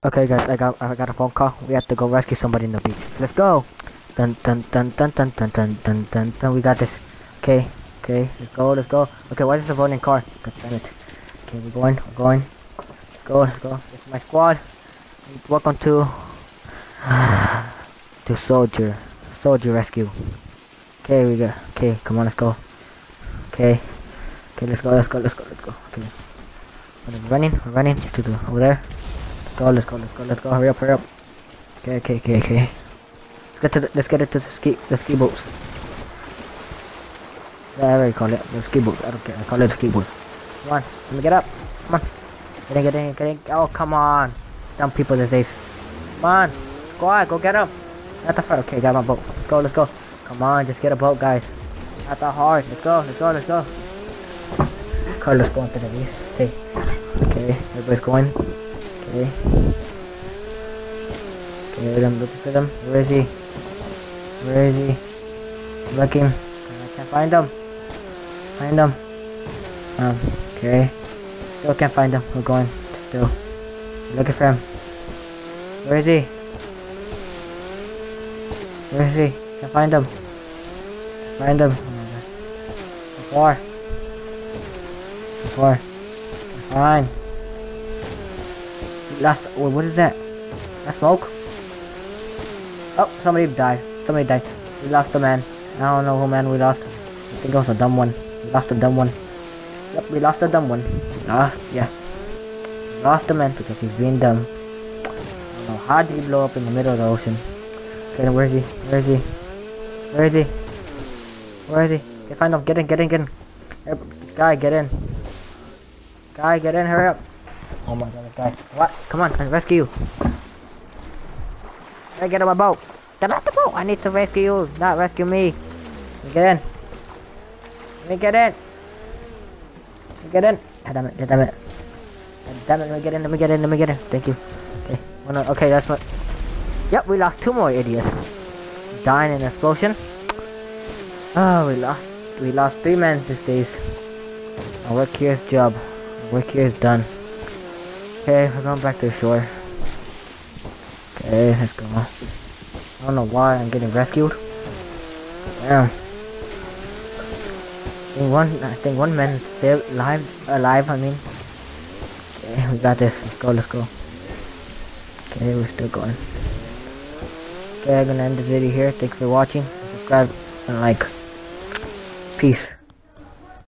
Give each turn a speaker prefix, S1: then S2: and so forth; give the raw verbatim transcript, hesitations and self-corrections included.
S1: Okay, guys, I got I got a phone call. We have to go rescue somebody in the beach. Let's go. Dun dun dun dun dun dun dun dun dun dun. We got this. Okay, okay, let's go, let's go. Okay, why is the voting car? God damn it. Okay, we're going, we're going. Let's go, let's go. This is my squad. Welcome to to soldier soldier rescue. Okay, we got. Okay, come on, let's go. Okay, okay, let's go, let's go, let's go, let's go. Okay, we're running, we're running to the over there. Go, let's go, let's go, let's go, hurry up, hurry up. Okay, okay, okay, okay. Let's get to the, let's get it to the ski, the ski boats. Yeah, I already call it the ski boats. I don't care. I call it the ski boat. Come on, let me get up. Come on, get in, get in, get in. Oh, come on, dumb people these days. Come on, squad, go get up. Not the front. Okay, got my boat. Let's go, let's go. Come on, just get a boat, guys. Not that hard. Let's go, let's go, let's go. Carlos going to the east. Hey, okay, everybody's going. Okay. Okay, I'm looking for them. Where is he? Where is he? I'm looking. I can't find him. Find him. Um, okay. Still can't find him. We're going. Still. I'm looking for him. Where is he? Where is he? Can't find him. Find him. Oh my god. So far. So far. Fine. Last, oh, what is that? That smoke? Oh, somebody died. Somebody died. We lost a man. I don't know who man we lost. I think it was a dumb one. We lost a dumb one. Yep, we lost a dumb one. Ah, yeah. We lost a man because he's being dumb. I don't know how did he blow up in the middle of the ocean. Okay, where is he? Where is he? Where is he? Where is he? Okay, find him. Get in, get in, get in. Hey, guy, get in. Guy, get in, hurry up. Oh my god, guy. What? Come on, I rescue you. Hey, get on my boat. Get off the boat. I need to rescue you, not rescue me. Get in. Let me get in. Let me get in. God damn it, God damn it. God damn it, let me get in, let me get in, let me get in. Thank you. Okay, well, no, okay, that's what. Yep, we lost two more idiots. Dying in an explosion. Oh, we lost. We lost three men these days. Our work here is job. Our work here is done. Okay, we're going back to the shore. Okay, let's go. I don't know why I'm getting rescued. Damn. I think one, I think one man still alive, alive, I mean. Okay, we got this. Let's go, let's go. Okay, we're still going. Okay, I'm gonna end this video here. Thanks for watching. Subscribe and like. Peace.